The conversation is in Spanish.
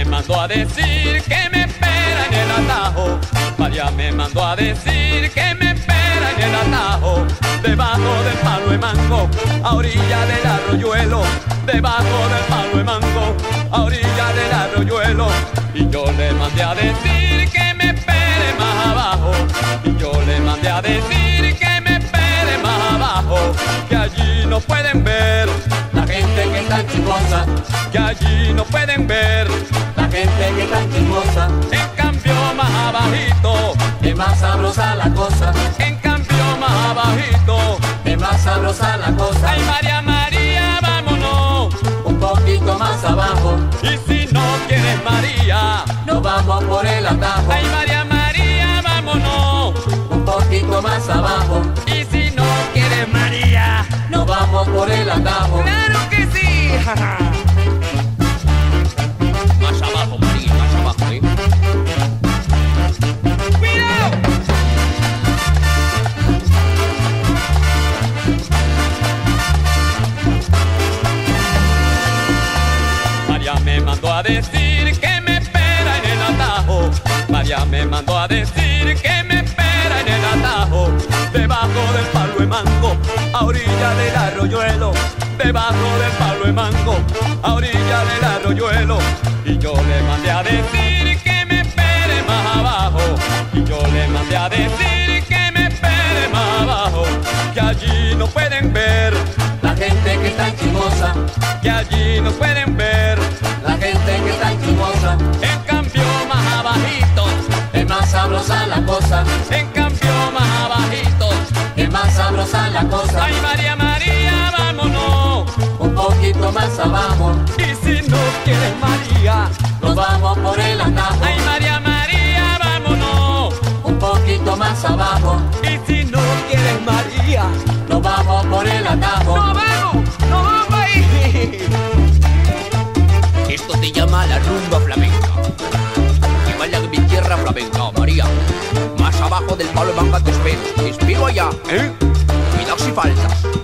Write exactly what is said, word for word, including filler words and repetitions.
me mandó a decir que me espera en el atajo. María me mandó a decir que me espera en el atajo. Debajo del palo de mango, a orilla del arroyuelo. Debajo del palo de mango, a orilla del arroyuelo. Y yo le mandé a decir que me espere más abajo. Y yo le mandé a decir que me espere más abajo. Que allí no pueden ver la gente que es tan chismosa. Que allí no pueden ver la gente que es tan chismosa. En cambio más abajito es más sabrosa la cosa. En cambio más abajito es más sabrosa la cosa. Ay, María, María, vámonos un poquito más abajo. Y si no quieres, María, nos vamos por el atajo. Ay, María, María, vámonos un poquito más abajo. Y si no quieres, María, nos vamos por el atajo. ¡Claro que sí! Más abajo, María, más abajo, ¿eh? ¡Cuidado! María me mandó a decir que me espera en el atajo. María me mandó a decir que me espera en el atajo. Debajo del palo de mango, a orilla del arroyuelo. Debajo del palo de mango, a orilla del arroyuelo. Y yo le mandé a decir que me espere más abajo. Y yo le mandé a decir que me espere más abajo. Que allí no pueden ver la gente que está chismosa. Que allí no pueden ver la gente que está chismosa. En cambio más abajito es más sabrosa la cosa. En cambio más abajito es más sabrosa la cosa. Ay, María, María, vámonos un poquito más abajo. Y si no quieres, María, nos vamos por el atajo. Ay, María, María, vámonos un poquito más abajo. Y si no quieres, María, nos vamos por el atajo. ¡Nos vamos! ¡Nos vamos ahí! Esto se llama la rumba flamenca. Y baila en mi tierra flamenca, María. Más abajo del palo de manga te espero. Te espero allá, ¿eh? Cuidado si faltas.